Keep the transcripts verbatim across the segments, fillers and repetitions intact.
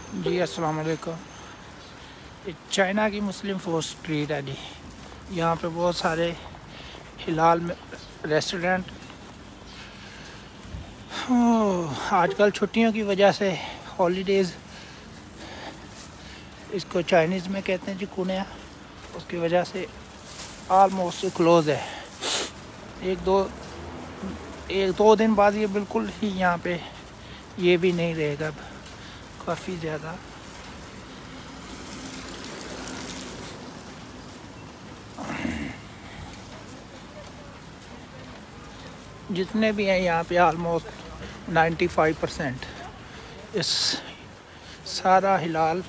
जी अस्सलाम वालेकुम। ये चाइना की मुस्लिम फूड स्ट्रीट है जी। यहाँ पे बहुत सारे हिलाल में रेस्टोरेंट। ओह, आजकल छुट्टियों की वजह से हॉलीडेज़, इसको चाइनीज़ में कहते हैं जी कुनिया, उसकी वजह से आलमोस्ट क्लोज़ है। एक दो एक दो दिन बाद ये बिल्कुल ही यहाँ पे ये भी नहीं रहेगा अब, काफ़ी ज़्यादा। जितने भी हैं यहाँ पे आलमोस्ट नाइन्टी फाइव परसेंट इस सारा हिलाल,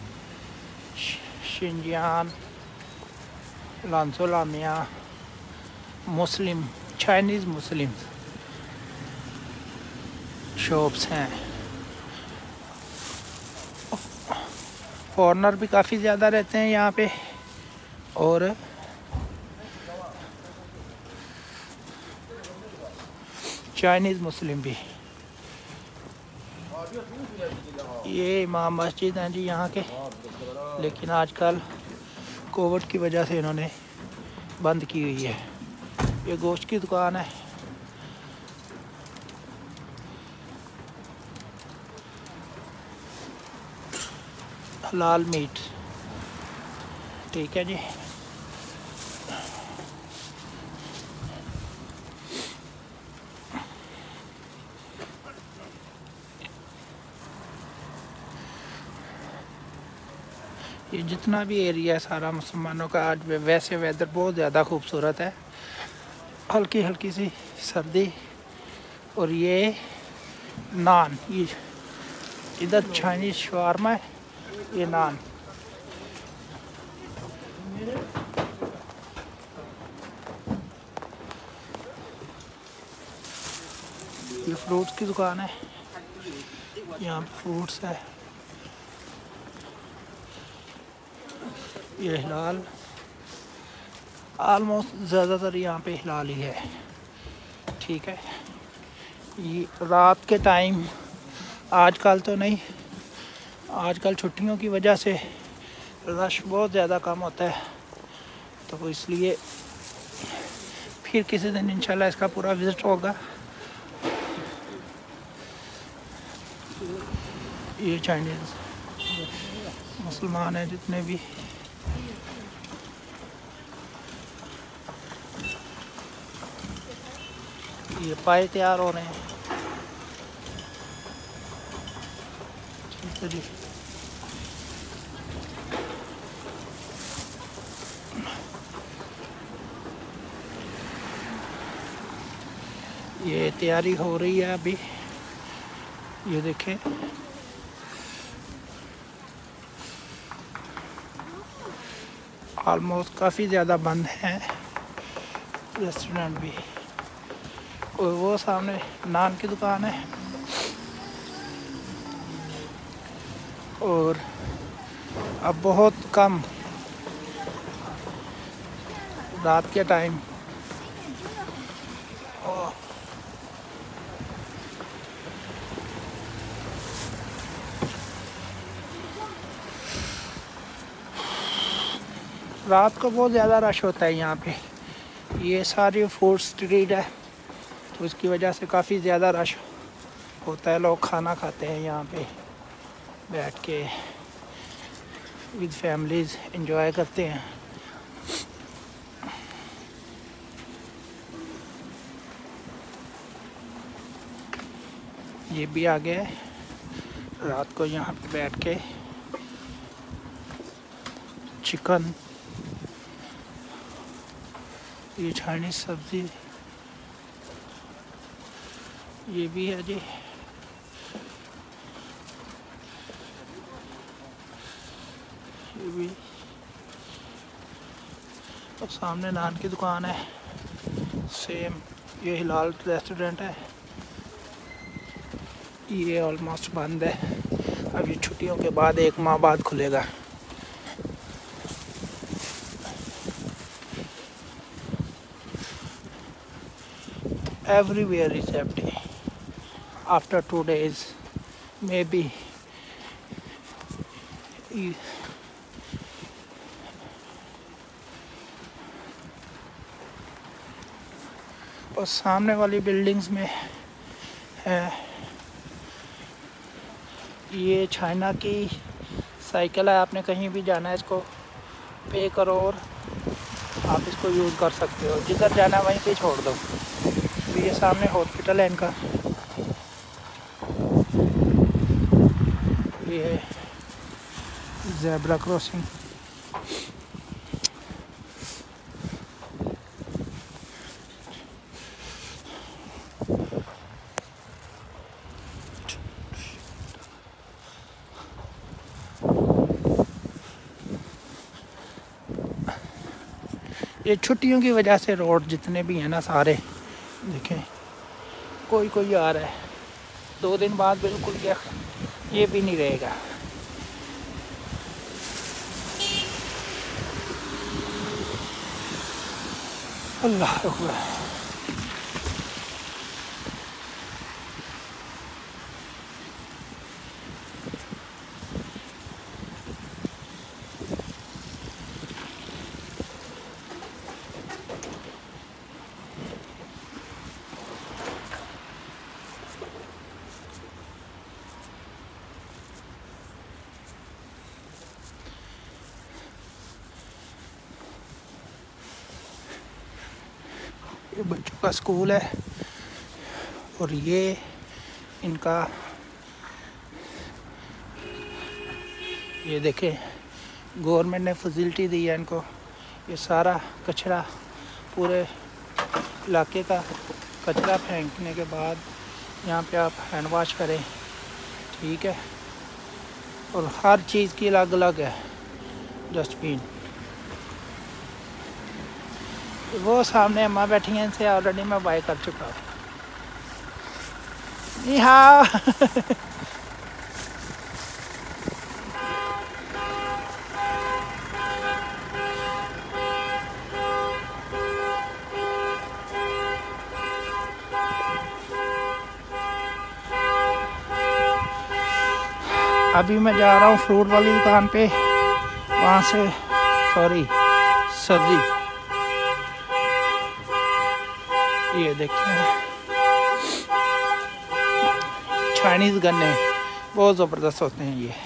शिंजियान, लांसोलामिया मुस्लिम, चाइनीज़ मुस्लिम शॉप्स हैं। फॉरेनर भी काफ़ी ज़्यादा रहते हैं यहाँ पे, और चाइनीज़ मुस्लिम भी। ये इमाम मस्जिद हैं जी यहाँ के, लेकिन आजकल कोविड की वजह से इन्होंने बंद की हुई है। ये गोश्त की दुकान है। हलाल मीट, ठीक है जी। ये जितना भी एरिया है सारा मुसलमानों का। आज वैसे वेदर बहुत ज़्यादा खूबसूरत है, हल्की हल्की सी सर्दी। और ये नान, ये इधर चाइनीज़ शवारमा है, ये नान। ये फ्रूट्स की दुकान है, यहाँ पे फ्रूट्स है। ये हिलाल, आलमोस्ट ज़्यादातर यहाँ पे हिलाल ही है, ठीक है। ये रात के टाइम, आजकल तो नहीं, आजकल छुट्टियों की वजह से रश बहुत ज़्यादा कम होता है, तो इसलिए फिर किसी दिन इंशाल्लाह इसका पूरा विज़िट होगा। ये चाइनीज़ मुसलमान हैं जितने भी, ये पाए तैयार हो रहे हैं, ठीक है जी। ये तैयारी हो रही है अभी, ये देखें। ऑलमोस्ट काफ़ी ज़्यादा बंद हैं रेस्टोरेंट भी। और वो सामने नान की दुकान है, और अब बहुत कम रात के टाइम रात को बहुत ज़्यादा रश होता है यहाँ पे। ये सारी फूड स्ट्रीट है, तो इसकी वजह से काफ़ी ज़्यादा रश होता है। लोग खाना खाते हैं यहाँ पे बैठ के, विद फैमिलीज़ एंजॉय करते हैं। ये भी आ गया है, रात को यहाँ पे बैठ के चिकन, ये चाइनीज़ सब्ज़ी, ये भी है जी। ये भी, और सामने नान की दुकान है सेम। ये हिलाल रेस्टोरेंट है, ये ऑलमोस्ट बंद है। अभी छुट्टियों के बाद एक माह बाद खुलेगा। Everywhere is empty after two days, maybe ये और सामने वाली बिल्डिंग्स में है, ये चाइना की साइकिल है। आपने कहीं भी जाना है इसको पे करो और आप इसको यूज़ कर सकते हो, जिधर जाना है वहीं पे छोड़ दो। तो ये सामने हॉस्पिटल है इनका, ये है ज़ेब्रा क्रॉसिंग। ये छुट्टियों की वजह से रोड जितने भी हैं ना सारे देखें, कोई कोई आ रहा है। दो दिन बाद बिल्कुल क्या ये भी नहीं रहेगा। अल्लाह अकबर। ये बच्चों का स्कूल है और ये इनका, ये देखें गवर्नमेंट ने फैसिलिटी दी है इनको। ये सारा कचरा पूरे इलाके का कचरा फेंकने के बाद यहाँ पे आप हैंड वाश करें, ठीक है। और हर चीज़ की अलग अलग है डस्टबिन। वो सामने अम्मा बैठी हैं, इनसे ऑलरेडी मैं बाय कर चुका हूँ। नी हाओ। अभी मैं जा रहा हूँ फ्रूट वाली दुकान पे, वहाँ से सॉरी सब्जी। ये देखिए चाइनीज़ गन्ने बहुत ज़बरदस्त होते हैं ये।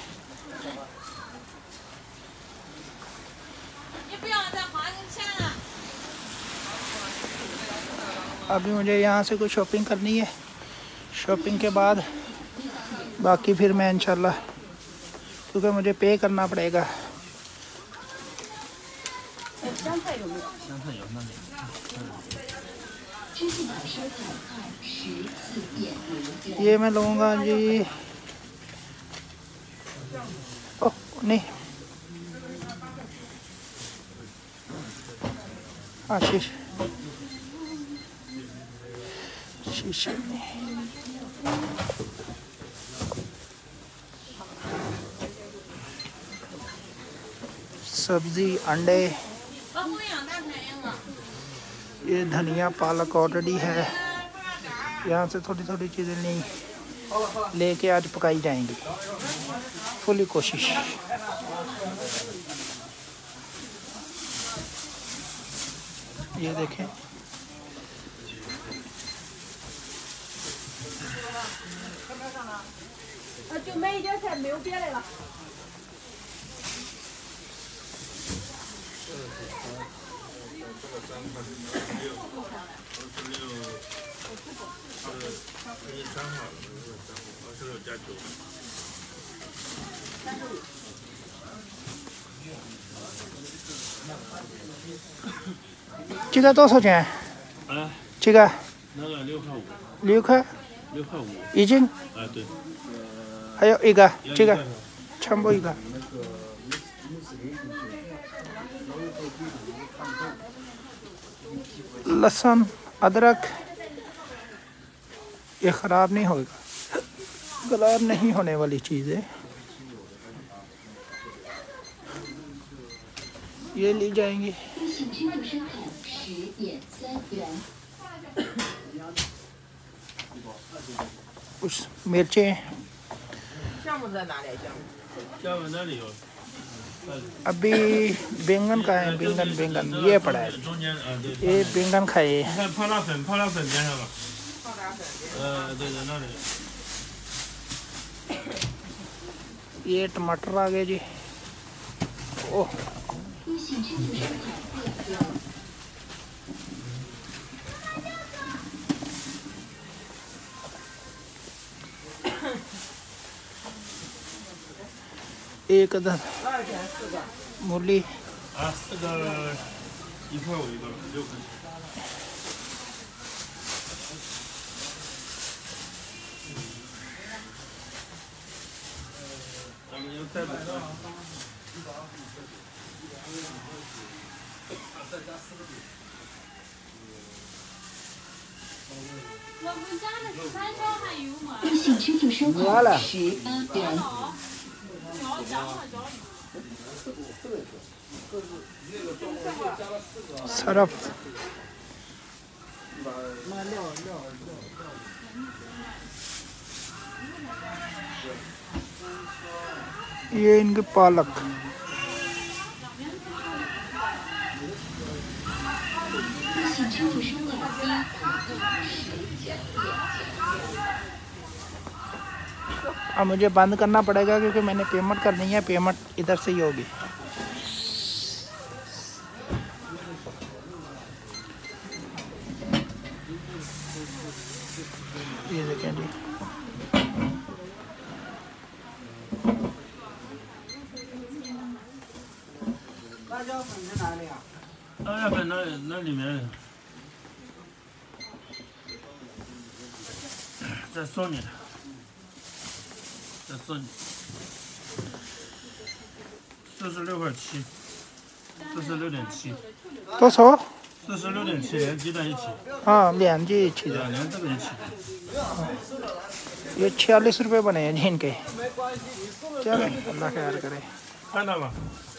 अभी मुझे यहाँ से कुछ शॉपिंग करनी है, शॉपिंग के बाद बाकी फिर मैं इंशाल्लाह, क्योंकि मुझे पे करना पड़ेगा। ये मैं लूँगा जी, ओह नहीं आशीष शीशे में सब्जी, अंडे, ये धनिया पालक ऑलरेडी है। यहाँ से थोड़ी थोड़ी चीज़ें नहीं लेके आज पकाई जाएंगी, फुली कोशिश। ये देखें这个多少钱？ 啊， 这个那个六块五， 六块， 六块五， 一斤， 啊对， 还有一个这个要一块全部一个。लहसुन, अदरक, ये ख़राब नहीं होगा, ख़राब नहीं होने वाली चीज़ है। ये ली जाएंगी। कुछ मिर्चें, 厦门在哪里？厦门那里有。 अभी बैंगन का है, बैंगन बैंगन ये पड़ा है, 中间啊，对。 ये बैंगन खाए। 你看泡辣粉，泡辣粉边上吧。呃，对对，那里。 ये टमाटर आ गए जी। ओह एक अदद मूली। 啊，四个一块五一个，六块钱。咱们就带不上。 我们家的十三烧还有吗？ 微信 Q Q 收完了款十八元。 脚脚了脚。 सरफ ये इनके पालक। अब मुझे बंद करना पड़ेगा क्योंकि मैंने पेमेंट करनी है, पेमेंट इधर से ही होगी। ये देखें जी, 辣粉那那里面再送你，再送你，四十六块七，四十六点七， तो सौ 四十六点七连鸡蛋一起， हाँ लेन जी अच्छी 对啊，连这个一起。 ये छियालीस रुपये बने हैं जी इनके। चले अल्लाह खैर करे। 看到吗？